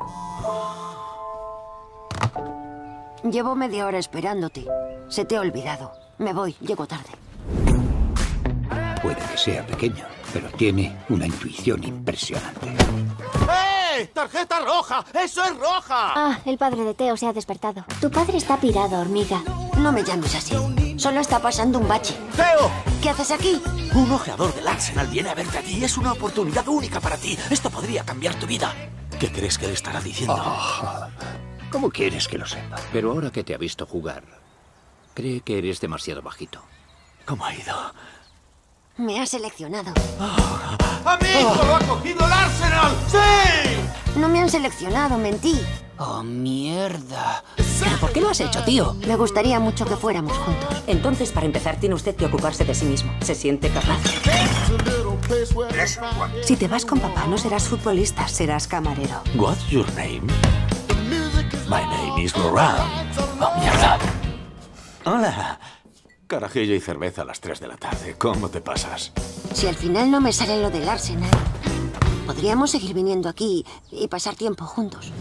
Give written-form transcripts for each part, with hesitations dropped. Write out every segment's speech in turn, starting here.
Llevo media hora esperándote. Se te ha olvidado. Me voy, llego tarde. Puede que sea pequeño, pero tiene una intuición impresionante. ¡Eh! ¡Tarjeta roja! ¡Eso es roja! Ah, el padre de Theo se ha despertado. Tu padre está pirado, hormiga. No me llames así. Solo está pasando un bache. ¡Theo! ¿Qué haces aquí? Un ojeador del Arsenal viene a verte a ti. Es una oportunidad única para ti. Esto podría cambiar tu vida. ¿Qué crees que le estará diciendo? ¿Cómo quieres que lo sepa? Pero ahora que te ha visto jugar, cree que eres demasiado bajito. ¿Cómo ha ido? Me ha seleccionado. ¡Amigo! ¡Lo ha cogido el Arsenal! ¡Sí! No me han seleccionado, mentí. ¡Oh, mierda! ¿Pero por qué lo has hecho, tío? Me gustaría mucho que fuéramos juntos. Entonces, para empezar, tiene usted que ocuparse de sí mismo. ¿Se siente capaz? Si te vas con papá, no serás futbolista, serás camarero. What's your name? My name is Laurent. ¡Oh, mierda! Hola. Carajillo y cerveza a las 3 de la tarde. ¿Cómo te pasas? Si al final no me sale lo del Arsenal, podríamos seguir viniendo aquí y pasar tiempo juntos.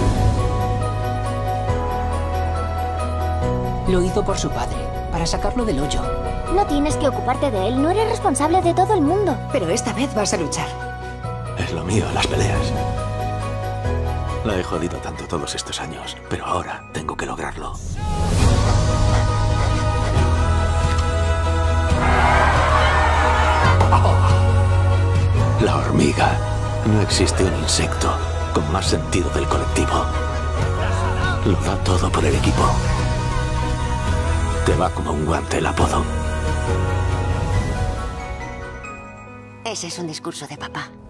Lo hizo por su padre, para sacarlo del hoyo. No tienes que ocuparte de él. No eres responsable de todo el mundo. Pero esta vez vas a luchar. Es lo mío, las peleas. La he jodido tanto todos estos años, pero ahora tengo que lograrlo. La hormiga. No existe un insecto con más sentido del colectivo. Lo da todo por el equipo. Te va como un guante el apodo. Ese es un discurso de papá.